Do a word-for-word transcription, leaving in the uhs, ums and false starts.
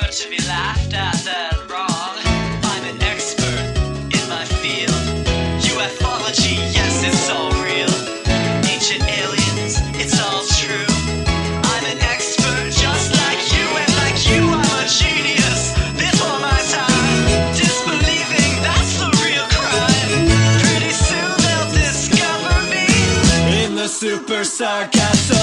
deserve to be laughed at, then wrong. I'm an expert in my field. Ufology, yes, it's all real. Ancient aliens, it's all true. I'm an expert just like you, and like you, I'm a genius. Before my time, disbelieving, that's the real crime. Pretty soon they'll discover me in the super sarcasm.